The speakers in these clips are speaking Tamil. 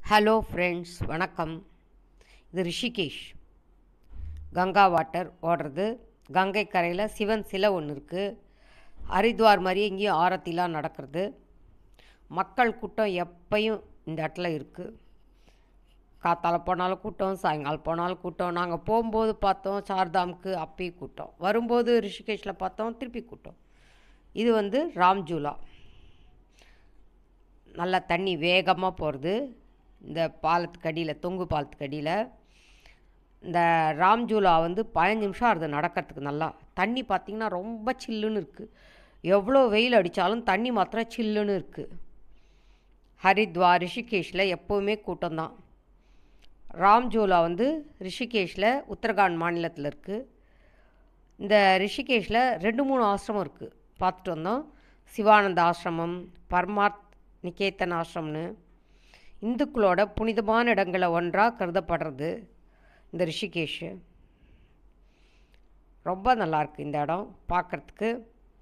ஹலோ ஃப்ரெண்ட்ஸ், வணக்கம். இது ரிஷிகேஷ். கங்கா வாட்டர் ஓடுறது. கங்கை கரையில் சிவன் சிலை ஒன்று இருக்குது. ஹரித்வார் மாதிரி இங்கேயும் ஆரத்திலாம் நடக்கிறது. மக்கள் கூட்டம் எப்பையும் இந்த இடத்துல இருக்குது. காத்தால போனாலும் கூட்டம், சாயங்காலம் போனாலும் கூட்டம். நாங்கள் போகும்போது பார்த்தோம் சார்தாமுக்கு, அப்பயும் கூட்டம். வரும்போது ரிஷிகேஷில் பார்த்தோம், திருப்பி கூட்டம். இது ராம்ஜூலா. நல்லா தண்ணி வேகமாக போகிறது. இந்த பாலத்துக்கு அடியில், தொங்கு பாலத்துக்கு அடியில் இந்த ராம்ஜூலா 15 நிமிஷம் ஆகுது நடக்கிறதுக்கு. நல்லா தண்ணி பார்த்திங்கன்னா ரொம்ப சில்லுன்னு இருக்குது. எவ்வளோ வெயில் அடித்தாலும் தண்ணி மாத்திரம் சில்லுன்னு இருக்குது. ஹரித்வார் ரிஷிகேஷில் எப்போவுமே கூட்டம்தான். ராம்ஜூலா ரிஷிகேஷில் உத்தரகாண்ட் மாநிலத்தில் இருக்குது. இந்த ரிஷிகேஷில் 2-3 ஆசிரமம் இருக்குது. பார்த்துட்டு வந்தோம். சிவானந்த ஆசிரமம், பரமார்த் நிகேதன் ஆசிரம்னு இந்துக்களோட புனிதமான இடங்களை ஒன்றாக கருதப்படுறது இந்த ரிஷிகேஷு. ரொம்ப நல்லாயிருக்கு இந்த இடம் பார்க்குறதுக்கு.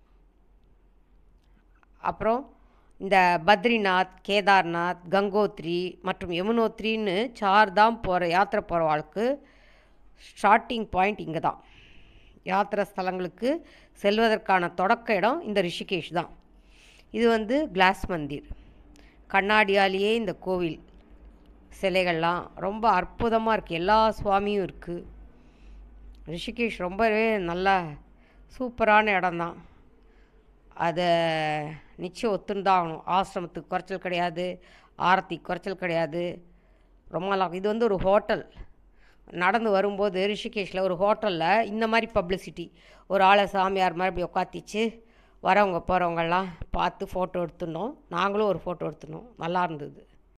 அப்புறம் இந்த பத்ரிநாத், கேதார்நாத், கங்கோத்ரி மற்றும் யமுனோத்ரின்னு சார்தாம் போகிற யாத்திரை போகிறவாளுக்கு ஸ்டார்டிங் பாயிண்ட் இங்கே தான். யாத்திரை ஸ்தலங்களுக்கு செல்வதற்கான தொடக்க இடம் இந்த ரிஷிகேஷ் தான். இது கிளாஸ் மந்திர். கண்ணாடியாலேயே இந்த கோவில் சிலைகள்லாம் ரொம்ப அற்புதமாக இருக்குது. எல்லா சுவாமியும் இருக்குது. ரிஷிகேஷ் ரொம்பவே நல்லா சூப்பரான இடம்தான். அதை நிச்சயம் ஒத்துந்தான் ஆகணும். ஆசிரமத்துக்கு குறைச்சல் கிடையாது, ஆரத்திக்கு குறைச்சல் கிடையாது. ரொம்ப நல்லா. இது ஒரு ஹோட்டல். நடந்து வரும்போது ரிஷிகேஷில் ஒரு ஹோட்டலில் இந்த மாதிரி பப்ளிசிட்டி, ஒரு ஆளை சாமியார் மாதிரி இப்படி உட்காத்திச்சு வரவங்க போகிறவங்கெல்லாம் பார்த்து ஃபோட்டோ எடுத்துனோம். நாங்களும் ஒரு ஃபோட்டோ எடுத்துனோம். நல்லா இருந்தது.